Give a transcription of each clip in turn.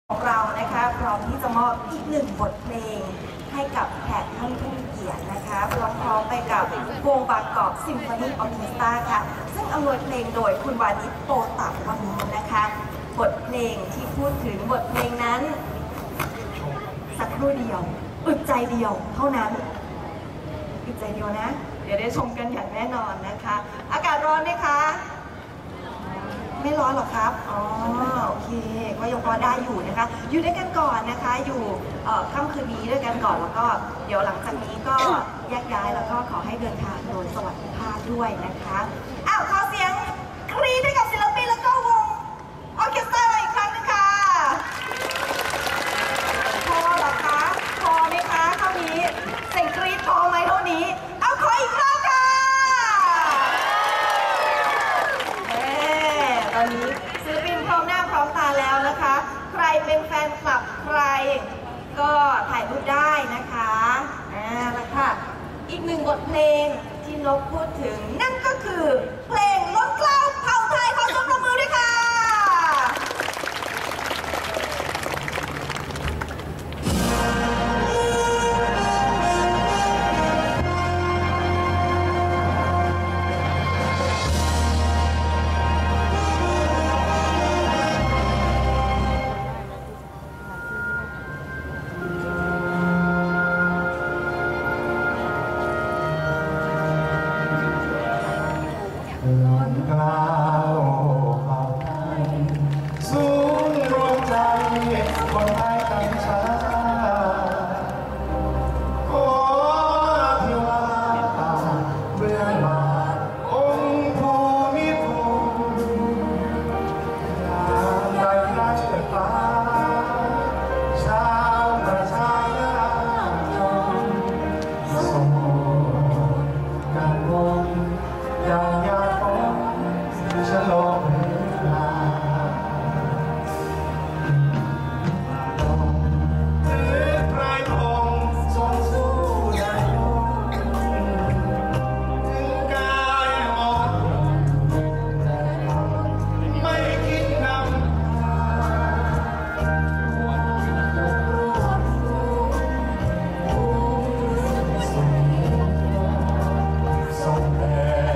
ของเรานะคะพร้อมที่จะมอบอีกหนึ่งบทเพลงให้กับแขกท่านผู้มีเกียรตินะคะพร้อมไปกับวงบางกอกซิมโฟนีออร์เคสตราค่ะซึ่งอำนวยเพลงโดยคุณวานิชโปตับวานิชนะคะบทเพลงที่พูดถึงบทเพลงนั้นสักครู่เดียวอึดใจเดียวเท่านั้นอึดใจเดียวนะเดี๋ยวได้ชมกันอย่างแน่นอนนะคะอากาศร้อนไหมคะไม่ร้อนหรอครับอ๋อโอเคก็ยังพอได้อยู่นะคะอยู่ด้วยกันก่อนนะคะอยู่ค่ำคืนนี้ด้วยกันก่อนแล้วก็เดี๋ยวหลังจากนี้ก็แยกย้ายแล้วก็ขอให้เดินทางโดยสวัสดิภาพด้วยนะคะอ้าวขอเสียงกรี๊ดให้กับศิลปินแล้วก็วงออร์เคสตราอีกครั้งนึงค่ะพอหรอคะพอไหมคะเท่านี้เสียงกรี๊ดพอไหมเท่านี้เอาขออีกรอบค่ะตอนนี้ศิลปินพร้อมหน้าพร้อมตาแล้วนะคะใครเป็นแฟนคลับใครก็ถ่ายรูปได้นะคะแล้วค่ะอีกหนึ่งบทเพลงที่นกพูดถึงนั่นก็คือเพลงล้นเกล้าเผ่าไทยขอเสียงปรบมือด้วยค่ะล้นเกล้าเผ่าไทยศูนย์รวมใจคนไทยทั้งชาติขอพิวาตาเบื้องบานองค์ภูมิพลยามใดใกล้ฟ้าชาวประชายาชนสมบูรณ์กันวงอย่างยาฝนฉลองเวลาถือไพรพงศ์ทรงสู้อย่างยงถึงกายอ่อนแต่ไม่คิดนำรวบรวมส่งแต่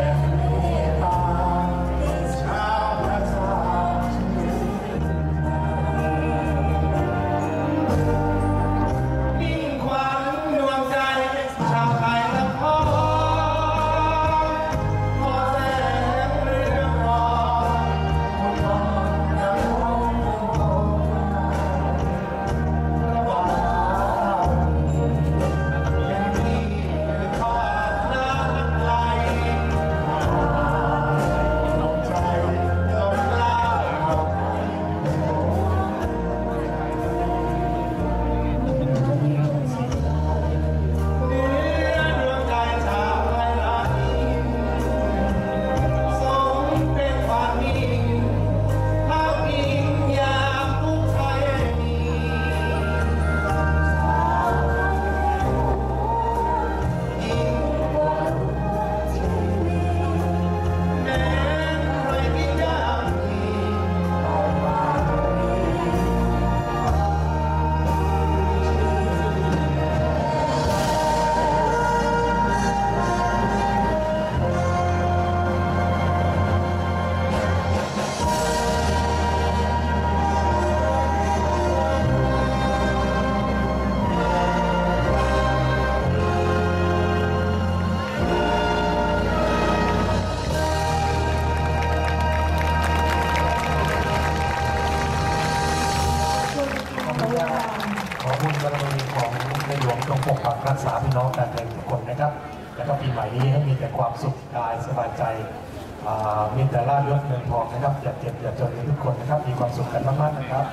ขอบุญบารมีของในหลวงจงปกปักรักษาพี่น้องกันในทุกคนนะครับ แล้วก็ปีใหม่นี้ให้มีแต่ความสุขกายสบายใจมีแต่ลาภยศเงินทองนะครับอย่าเจ็บอย่าจนกันทุกคนนะครับมีความสุขกันมากๆนะครับ